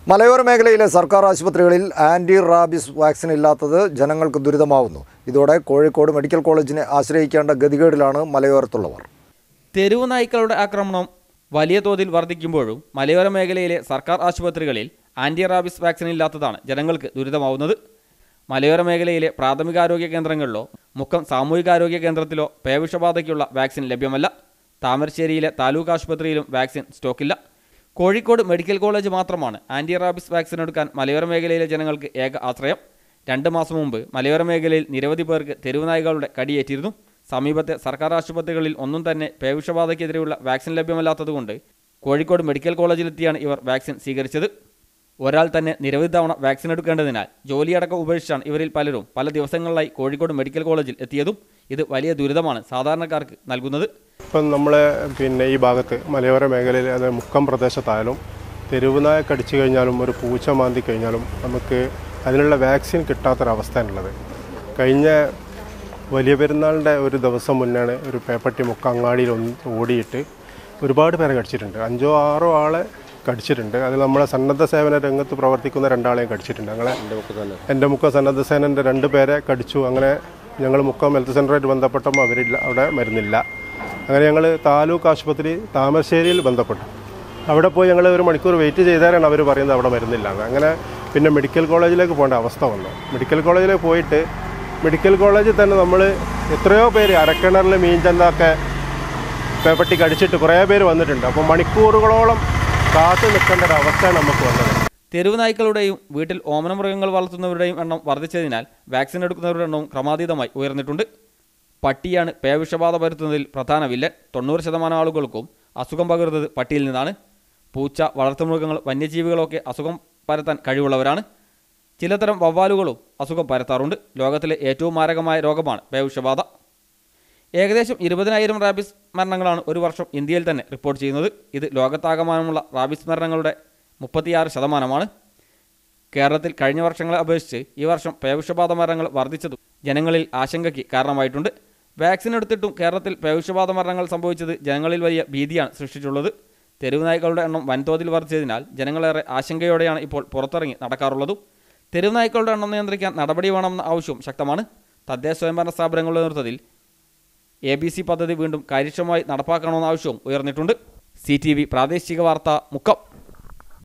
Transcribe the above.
മലയോര മേഖലയിലെ സർക്കാർ ആശുപത്രികളിൽ ആൻറ്റി റാബിസ് വാക്സിൻ ഇല്ലാത്തത് ജനങ്ങൾക്ക് ദുരിതമാവുന്നു. ഇതോടെ കോഴിക്കോട് മെഡിക്കൽ കോളേജിനെ ആശ്രയിക്കേണ്ട ഗതികേടിലാണ് മലയോരത്തുള്ളവർ. തെരുവ് നായ്ക്കളുടെ ആക്രമണം വലിയ തോതിൽ വർദ്ധിക്കുമ്പോഴും മലയോര മേഖലയിലെ സർക്കാർ ആശുപത്രികളിൽ ആൻറ്റി റാബിസ് വാക്സിൻ ഇല്ലാത്തതാണ് ജനങ്ങൾക്ക് ദുരിതമാവുന്നത്. മലയോര മേഖലയിലെ പ്രാഥമികാരോഗ്യ കേന്ദ്രങ്ങളിലോ മുക്കം സാമൂഹികാരോഗ്യ കേന്ദ്രത്തിലോ പേവിഷബാധയ്ക്കുള്ള വാക്സിൻ ലഭ്യമല്ല. താമരശ്ശേരിയിലെ താലൂക്ക് ആശുപത്രിയിലും വാക്സിൻ സ്റ്റോക്കില്ല. കോഴിക്കോട് മെഡിക്കൽ കോളേജ് മാത്രമാണ് ആൻറ്റി റാബിസ് വാക്സിൻ എടുക്കാൻ മലയോര മേഖലയിലെ ജനങ്ങൾക്ക് ഏക ആശ്രയം. 2 മാസം മുമ്പ് മലയോര മേഖലയിൽ നിരവധി പേർക്ക് തെരുവുനായ്ക്കളുടെ കടിയേറ്റിരുന്നു. സമീപത്തെ സർക്കാർ ആശുപത്രികളിൽ ഒന്നും തന്നെ പേവിഷബാധയ്ക്കെതിരെയുള്ള വാക്സിൻ ലഭ്യമല്ലാത്തതുകൊണ്ട് കോഴിക്കോട് മെഡിക്കൽ കോളേജിലെത്തിയാണ് ഇവർ വാക്സിൻ സ്വീകരിച്ചത്. ഒരാൾ തന്നെ നിരവധി തവണ വാക്സിൻ എടുക്കേണ്ടതിനാൽ ജോലിയടക്കം ഉപേക്ഷിച്ചാണ് ഇവരിൽ പലരും പല ദിവസങ്ങളിലായി കോഴിക്കോട് മെഡിക്കൽ കോളേജിൽ എത്തിയതും. ഇത് വലിയ ദുരിതമാണ് സാധാരണക്കാർക്ക് നൽകുന്നത്. ഇപ്പം നമ്മളെ ഈ ഭാഗത്ത് മലയോര മേഖലയിൽ അത് മുക്കം പ്രദേശത്തായാലും തെരുവുനായ കടിച്ചു കഴിഞ്ഞാലും ഒരു പൂച്ച മാന്തി കഴിഞ്ഞാലും നമുക്ക് അതിനുള്ള വാക്സിൻ കിട്ടാത്തൊരവസ്ഥയാണുള്ളത്. കഴിഞ്ഞ വലിയ പെരുന്നാളിൻ്റെ ഒരു ദിവസം മുന്നാണ് ഒരു പേപ്പട്ടി മുക്കം അങ്ങാടിയിൽ ഓടിയിട്ട് ഒരുപാട് പേരെ കടിച്ചിട്ടുണ്ട്. 5-6 ആളെ കടിച്ചിട്ടുണ്ട്. അതിൽ നമ്മളെ സന്നദ്ധ സേവന രംഗത്ത് പ്രവർത്തിക്കുന്ന 2 ആളെയും കടിച്ചിട്ടുണ്ട്. ഞങ്ങളെ എൻ്റെ മുക്കം സന്നദ്ധ സേനൻ്റെ 2 പേരെ കടിച്ചു. അങ്ങനെ ഞങ്ങൾ മുക്കം ഹെൽത്ത് സെൻ്ററായിട്ട് ബന്ധപ്പെട്ടപ്പോൾ അവരില്ല, അവിടെ മരുന്നില്ല. അങ്ങനെ ഞങ്ങൾ താലൂക്ക് ആശുപത്രി താമരശ്ശേരിയിൽ ബന്ധപ്പെട്ടു. അവിടെ പോയി ഞങ്ങൾ 1 മണിക്കൂർ വെയിറ്റ് ചെയ്താലാണ് അവർ പറയുന്നത് അവിടെ മരുന്നില്ല. അങ്ങനെ പിന്നെ മെഡിക്കൽ കോളേജിലേക്ക് പോകേണ്ട അവസ്ഥ വന്നു. മെഡിക്കൽ കോളേജിലേക്ക് പോയിട്ട് മെഡിക്കൽ കോളേജിൽ തന്നെ നമ്മൾ എത്രയോ പേര് അരക്കിണറിൽ മീൻചന്തൊക്കെ പേപ്പട്ടി കടിച്ചിട്ട് കുറേ പേര് വന്നിട്ടുണ്ട്. അപ്പോൾ മണിക്കൂറുകളോളം കാത്തു നിൽക്കേണ്ട ഒരു അവസ്ഥയാണ് നമുക്ക് വന്നത്. തെരുവ് നായ്ക്കളുടെയും വീട്ടിൽ ഓമനമൃഗങ്ങൾ വളർത്തുന്നവരുടെയും എണ്ണം വർദ്ധിച്ചതിനാൽ വാക്സിൻ എടുക്കുന്നവരുടെ എണ്ണവും ക്രമാതീതമായി ഉയർന്നിട്ടുണ്ട്. പട്ടിയാണ് പേവിഷബാധ പരത്തുന്നതിൽ പ്രധാന വില്ലൻ. 90% ആളുകൾക്കും അസുഖം പകരുന്നത് പട്ടിയിൽ നിന്നാണ്. പൂച്ച, വളർത്തുമൃഗങ്ങൾ, വന്യജീവികളൊക്കെ അസുഖം പരത്താൻ കഴിവുള്ളവരാണ്. ചിലതരം വവ്വാലുകളും അസുഖം പരത്താറുണ്ട്. ലോകത്തിലെ ഏറ്റവും മാരകമായ രോഗമാണ് പേവിഷബാധ. ഏകദേശം 20,000 റാബിസ് മരണങ്ങളാണ് ഒരു വർഷം ഇന്ത്യയിൽ തന്നെ റിപ്പോർട്ട് ചെയ്യുന്നത്. ഇത് ലോകത്താകമാനമുള്ള റാബിസ് മരണങ്ങളുടെ 36%. കേരളത്തിൽ കഴിഞ്ഞ വർഷങ്ങളെ അപേക്ഷിച്ച് ഈ വർഷം പേവിഷബാധ മരണങ്ങൾ വർദ്ധിച്ചതും ജനങ്ങളിൽ ആശങ്കയ്ക്ക് കാരണമായിട്ടുണ്ട്. വാക്സിൻ എടുത്തിട്ടും കേരളത്തിൽ പേവിഷബാധ മരണങ്ങൾ സംഭവിച്ചത് ജനങ്ങളിൽ വലിയ ഭീതിയാണ് സൃഷ്ടിച്ചിട്ടുള്ളത്. തെരുവ് നായ്ക്കളുടെ എണ്ണം വൻതോതിൽ വർദ്ധിച്ചതിനാൽ ജനങ്ങളേറെ ആശങ്കയോടെയാണ് ഇപ്പോൾ പുറത്തിറങ്ങി നടക്കാറുള്ളതും. തെരുവ് നായ്ക്കളുടെ എണ്ണം നിയന്ത്രിക്കാൻ നടപടി വേണമെന്ന ആവശ്യവും ശക്തമാണ്. തദ്ദേശ സ്വയംഭരണ സ്ഥാപനങ്ങളുടെ നേതൃത്വത്തിൽ ABC പദ്ധതി വീണ്ടും കാര്യക്ഷമമായി നടപ്പാക്കണമെന്ന ആവശ്യവും ഉയർന്നിട്ടുണ്ട്. CTV പ്രാദേശിക വാർത്ത, മുക്കം.